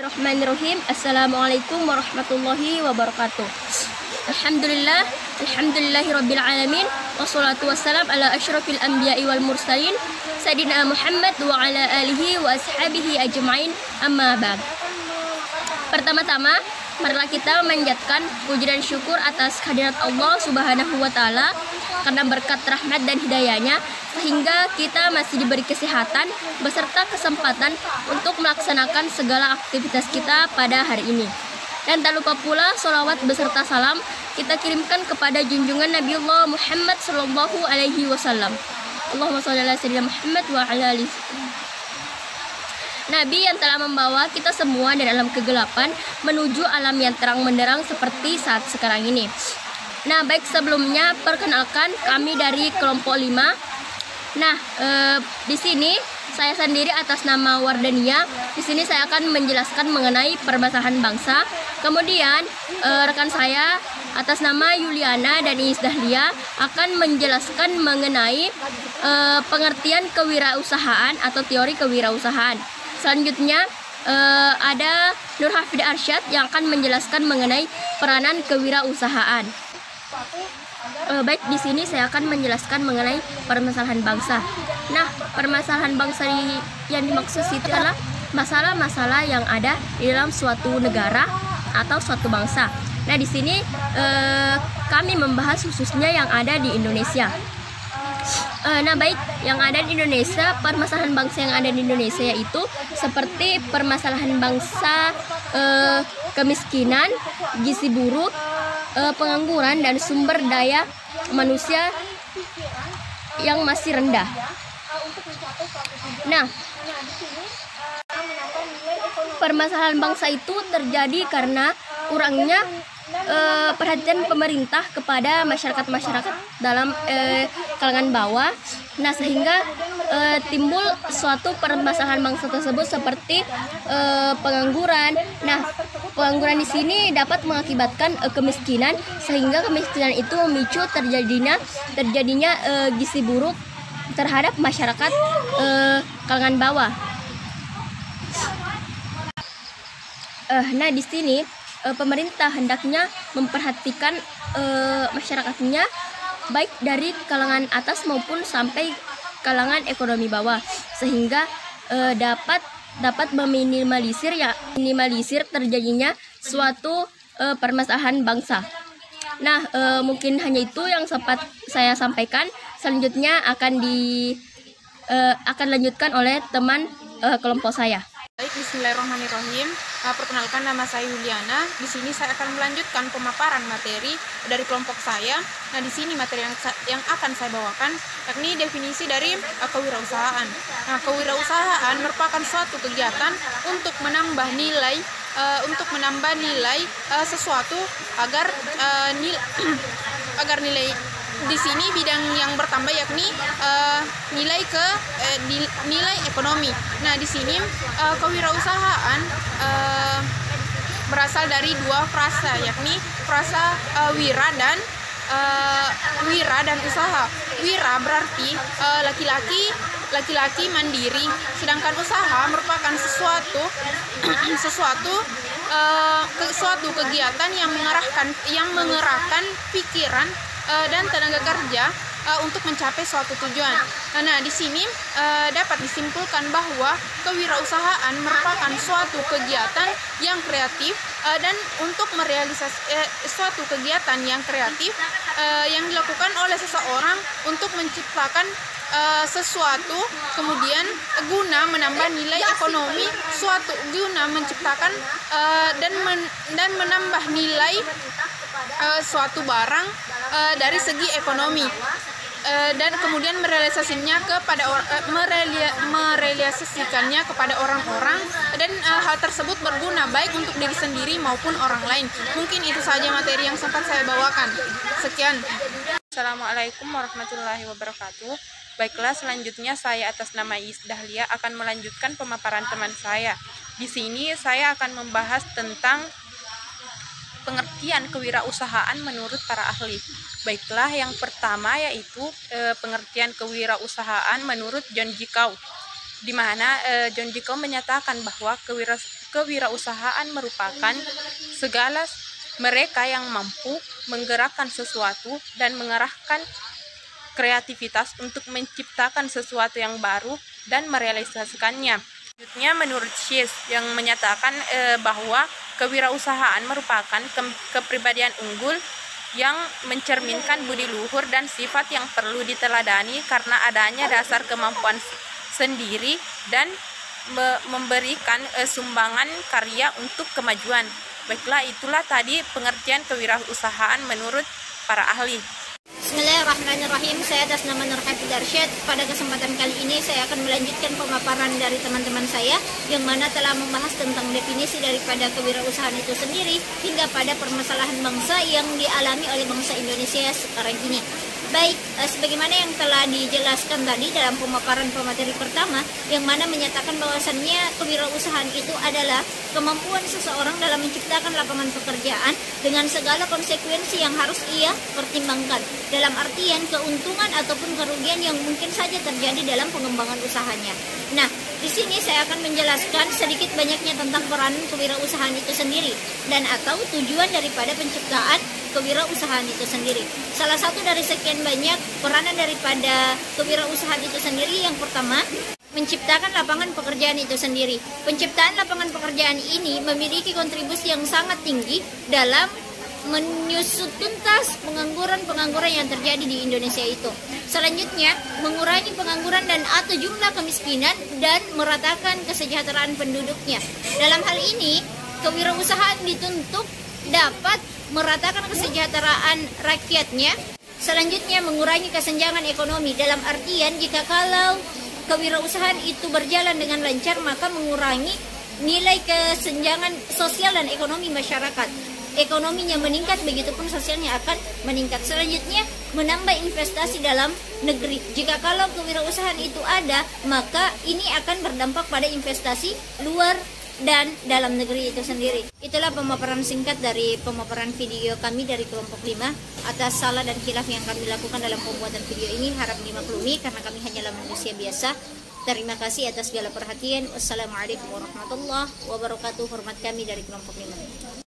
Bismillahirrahmanirrahim. Assalamualaikum warahmatullahi wabarakatuh. Alhamdulillahirabbil alamin. Wassalatu wassalam ala asyrafil anbiya'i wal mursalin Sayyidina Muhammad wa ala alihi wa ashabihi ajma'in. Amma ba'd. Pertama-tama, marilah kita memanjatkan puji dan syukur atas kehadirat Allah Subhanahu wa taala karena berkat rahmat dan hidayahnya sehingga kita masih diberi kesehatan beserta kesempatan untuk melaksanakan segala aktivitas kita pada hari ini. Dan tak lupa pula sholawat beserta salam kita kirimkan kepada junjungan Nabiullah Muhammad sallallahu alaihi wasallam. Allahumma sholli ala sayyidina Muhammad wa ala alihi. Nabi yang telah membawa kita semua dari alam kegelapan menuju alam yang terang benderang seperti saat sekarang ini. Nah, baik, sebelumnya perkenalkan kami dari kelompok 5. Nah, di sini saya sendiri atas nama Wardania. Di sini saya akan menjelaskan mengenai permasalahan bangsa. Kemudian rekan saya atas nama Yuliana dan Iis Dahlia akan menjelaskan mengenai pengertian kewirausahaan atau teori kewirausahaan. Selanjutnya ada Nur Hafidah Arsyad yang akan menjelaskan mengenai peranan kewirausahaan. Baik, di sini saya akan menjelaskan mengenai permasalahan bangsa. Nah, permasalahan bangsa yang dimaksud itu adalah masalah-masalah yang ada di dalam suatu negara atau suatu bangsa. Nah, di sini kami membahas khususnya yang ada di Indonesia. Nah, baik, yang ada di Indonesia, permasalahan bangsa yang ada di Indonesia yaitu seperti permasalahan bangsa kemiskinan, gizi buruk, pengangguran, dan sumber daya manusia yang masih rendah. Nah, permasalahan bangsa itu terjadi karena kurangnya perhatian pemerintah kepada masyarakat dalam kalangan bawah. Nah, sehingga timbul suatu permasalahan bangsa tersebut seperti pengangguran. Nah, pengangguran di sini dapat mengakibatkan kemiskinan, sehingga kemiskinan itu memicu terjadinya gizi buruk terhadap masyarakat kalangan bawah. Nah, di sini pemerintah hendaknya memperhatikan masyarakatnya baik dari kalangan atas maupun sampai kalangan ekonomi bawah, sehingga dapat meminimalisir terjadinya suatu permasalahan bangsa. Nah, mungkin hanya itu yang sempat saya sampaikan. Selanjutnya akan lanjutkan oleh teman kelompok saya. Baik, Bismillahirrahmanirrahim. Perkenalkan, nama saya Yuliana. Di sini saya akan melanjutkan pemaparan materi dari kelompok saya. Nah, di sini materi yang akan saya bawakan yakni definisi dari kewirausahaan. Nah, kewirausahaan merupakan suatu kegiatan untuk menambah nilai sesuatu agar nilai di sini bidang yang bertambah yakni nilai ekonomi. Nah, di sini kewirausahaan berasal dari dua frasa, yakni frasa wira dan usaha. Wira berarti laki-laki mandiri, sedangkan usaha merupakan suatu kegiatan yang mengerahkan pikiran dan tenaga kerja untuk mencapai suatu tujuan. Nah, di sini dapat disimpulkan bahwa kewirausahaan merupakan suatu kegiatan yang kreatif dan untuk merealisasikan suatu kegiatan yang kreatif yang dilakukan oleh seseorang untuk menciptakan sesuatu, kemudian guna menambah nilai ekonomi guna menciptakan dan menambah nilai suatu barang dari segi ekonomi, dan kemudian merealisasikannya kepada orang-orang, dan hal tersebut berguna baik untuk diri sendiri maupun orang lain. Mungkin itu saja materi yang sempat saya bawakan. Sekian. Assalamualaikum warahmatullahi wabarakatuh. Baiklah, selanjutnya saya atas nama Iis Dahlia akan melanjutkan pemaparan teman saya. Di sini saya akan membahas tentang pengertian kewirausahaan menurut para ahli. Baiklah, yang pertama yaitu pengertian kewirausahaan menurut John G. Cow. di mana John Dicko menyatakan bahwa kewirausahaan merupakan segala mereka yang mampu menggerakkan sesuatu dan mengarahkan kreativitas untuk menciptakan sesuatu yang baru dan merealisasikannya. Selanjutnya menurut Schiess yang menyatakan bahwa kewirausahaan merupakan kepribadian unggul yang mencerminkan budi luhur dan sifat yang perlu diteladani karena adanya dasar kemampuan sendiri dan memberikan sumbangan karya untuk kemajuan. Baiklah, itulah tadi pengertian kewirausahaan menurut para ahli. Bismillahirrahmanirrahim. Saya atas nama Nur Hafid Arsyad. Pada kesempatan kali ini saya akan melanjutkan pemaparan dari teman-teman saya yang mana telah membahas tentang definisi daripada kewirausahaan itu sendiri hingga pada permasalahan bangsa yang dialami oleh bangsa Indonesia sekarang ini. Baik, sebagaimana yang telah dijelaskan tadi dalam pemaparan pemateri pertama, yang mana menyatakan bahwasannya kewirausahaan itu adalah kemampuan seseorang dalam menciptakan lapangan pekerjaan dengan segala konsekuensi yang harus ia pertimbangkan, dalam artian keuntungan ataupun kerugian yang mungkin saja terjadi dalam pengembangan usahanya. Nah, di sini saya akan menjelaskan sedikit banyaknya tentang peran kewirausahaan itu sendiri dan atau tujuan daripada penciptaan kewirausahaan itu sendiri. Salah satu dari sekian banyak peranan daripada kewirausahaan itu sendiri, yang pertama, menciptakan lapangan pekerjaan itu sendiri. Penciptaan lapangan pekerjaan ini memiliki kontribusi yang sangat tinggi dalam menyusut tuntas pengangguran yang terjadi di Indonesia itu. Selanjutnya, mengurangi pengangguran dan atau jumlah kemiskinan dan meratakan kesejahteraan penduduknya. Dalam hal ini, kewirausahaan dituntut dapat meratakan kesejahteraan rakyatnya. Selanjutnya, mengurangi kesenjangan ekonomi, dalam artian jika kalau kewirausahaan itu berjalan dengan lancar, maka mengurangi nilai kesenjangan sosial dan ekonomi masyarakat. Ekonominya meningkat, begitupun sosialnya akan meningkat. Selanjutnya, menambah investasi dalam negeri. Jika kalau kewirausahaan itu ada, maka ini akan berdampak pada investasi luar dan dalam negeri itu sendiri. Itulah pemaparan singkat dari pemaparan video kami dari kelompok 5. Atas salah dan khilaf yang kami lakukan dalam pembuatan video ini harap dimaklumi karena kami hanyalah manusia biasa. Terima kasih atas segala perhatian. Wassalamualaikum warahmatullahi wabarakatuh. Hormat kami dari kelompok 5.